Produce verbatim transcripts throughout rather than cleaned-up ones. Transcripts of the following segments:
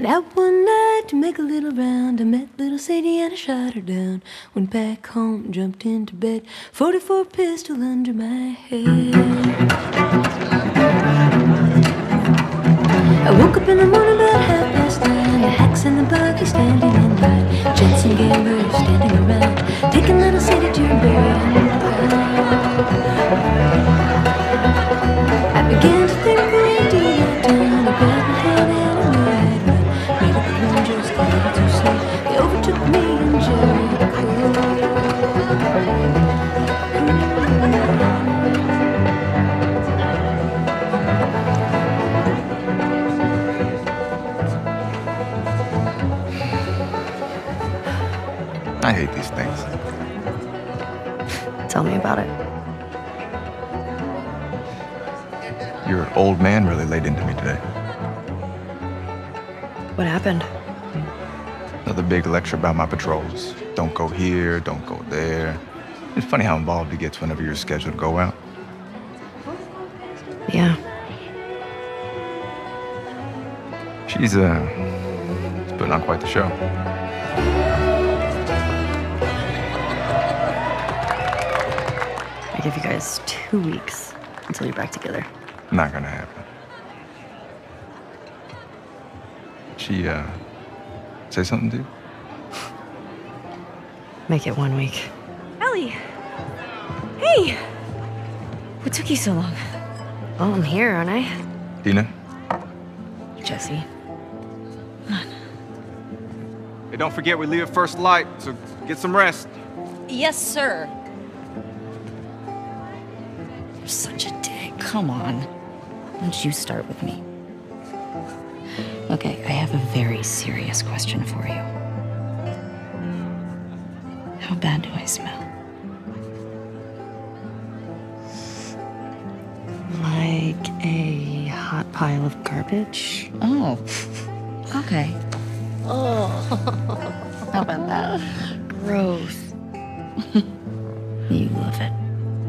Went out one night to make a little round. I met little Sadie and I shot her down. Went back home, jumped into bed, forty-four pistol under my head. I woke up in the morning about half past nine. The hacks and the buggy standing in line. Jets and gamblers standing around, taking little Sadie to bed. I began to think we'd do that town. I grabbed my hand and I made run. Made up the moon just a little too slow. They overtook me in Jericho. I hate these things. Tell me about it. Your old man really laid into me today. What happened? Another big lecture about my patrols. Don't go here, don't go there. It's funny how involved he gets whenever you're scheduled to go out. Yeah. She's, uh, putting on quite the show. I give you guys two weeks until you're back together. Not gonna happen. She, uh, say something to you? Make it one week. Ellie! Hey! What took you so long? Well, I'm here, aren't I? Dina? Jesse. Come on. Hey, don't forget we leave at first light, so get some rest. Yes, sir. You're such a dick. Come on. Why don't you start with me? Okay, I have a very serious question for you. How bad do I smell? Like a hot pile of garbage? Oh, okay. Oh. How about that? Gross. You love it.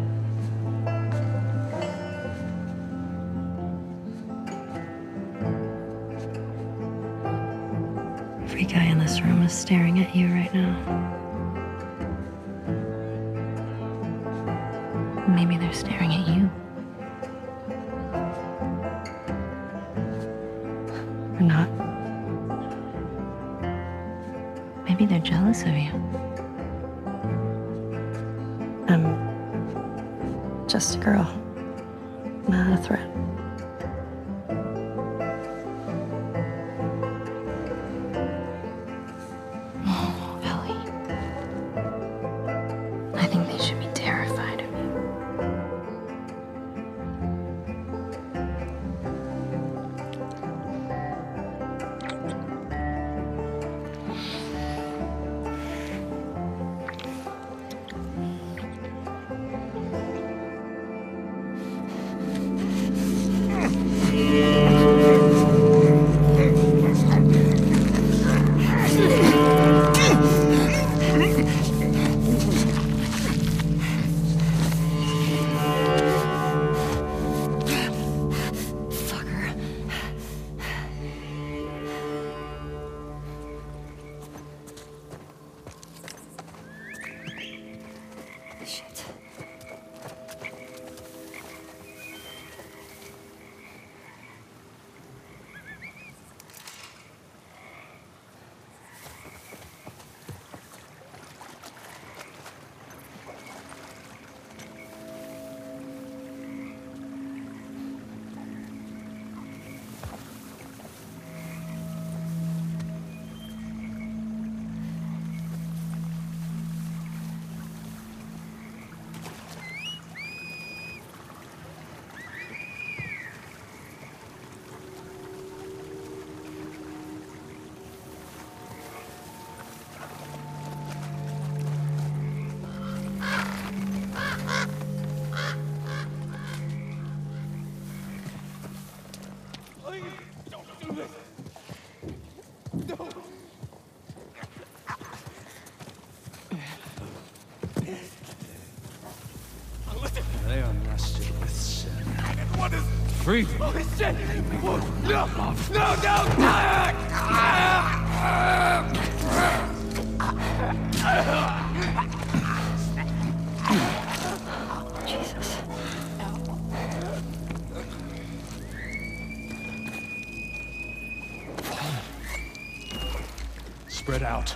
Every guy in this room is staring at you right now. Maybe they're staring at you. Or not. Maybe they're jealous of you. I'm just a girl, not a threat. Oh, Ellie. I think they should be terrified of you. free. Holy shit! Whoa, no! No, no! Jesus. Spread out.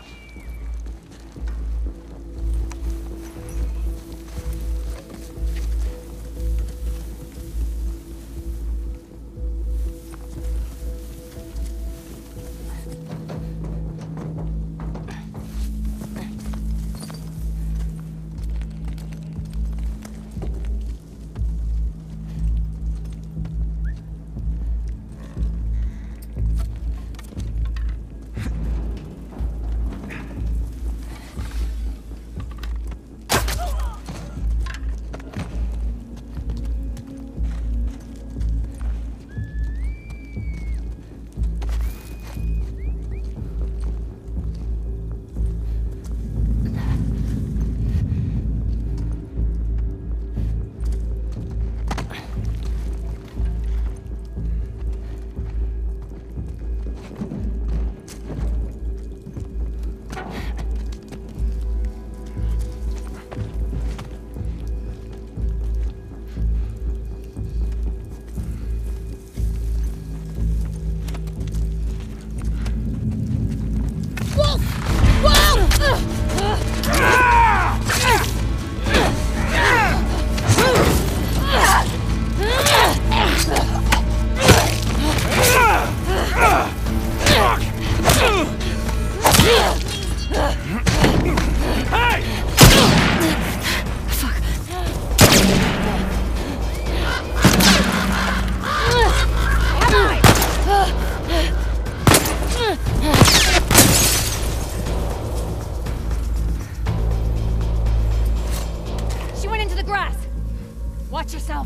Watch yourself!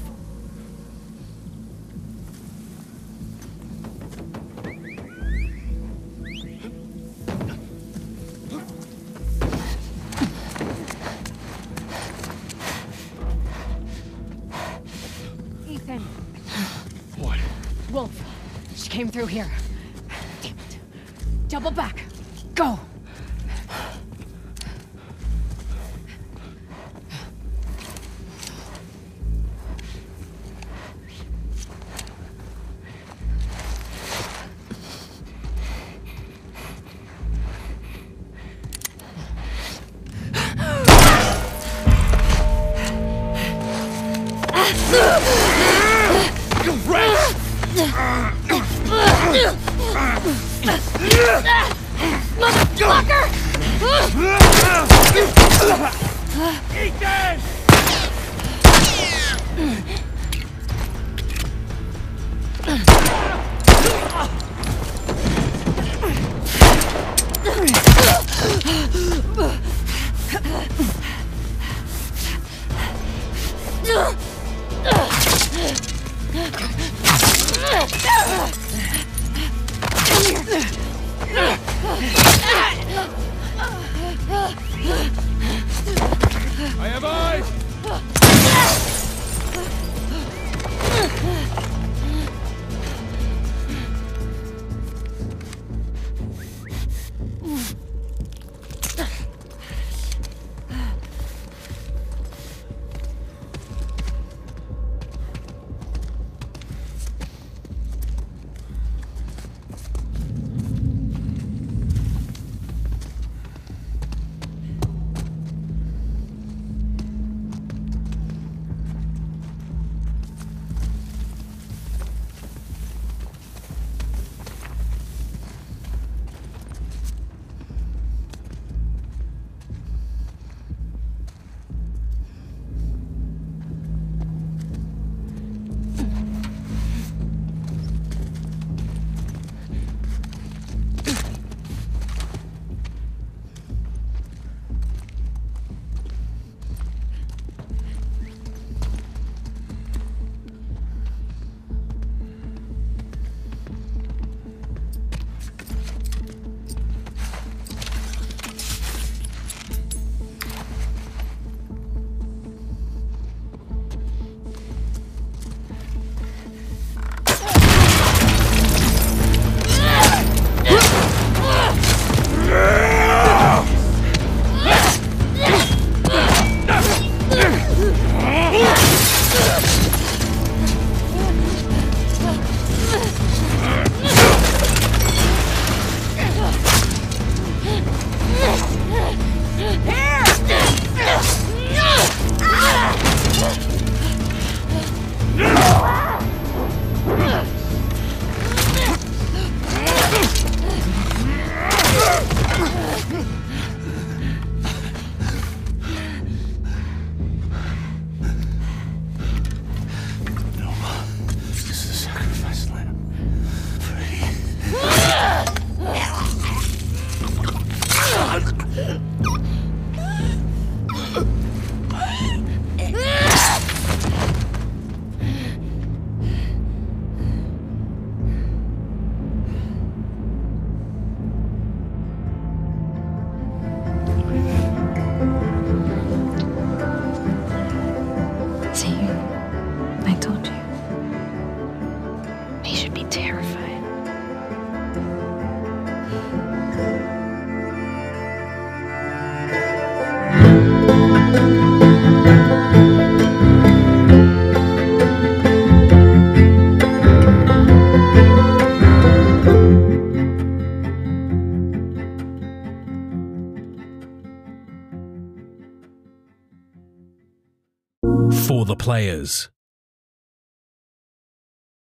Ethan! What? Wolf! She came through here. Damn it. Double back! Go! Motherfucker! Ethan! the players.